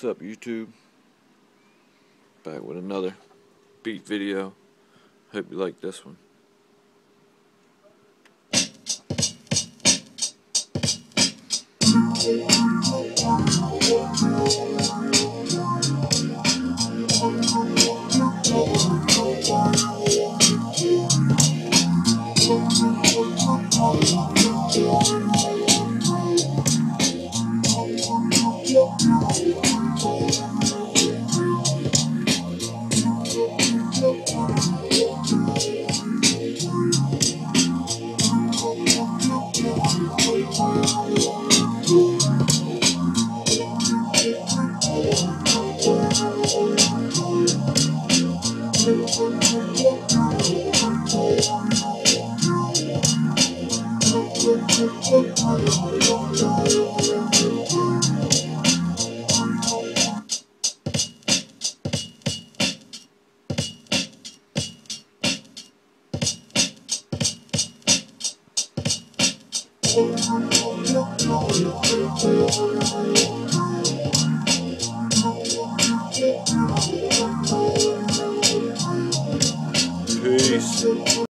What's up, YouTube? Back with another beat video. Hope you like this one. Peace.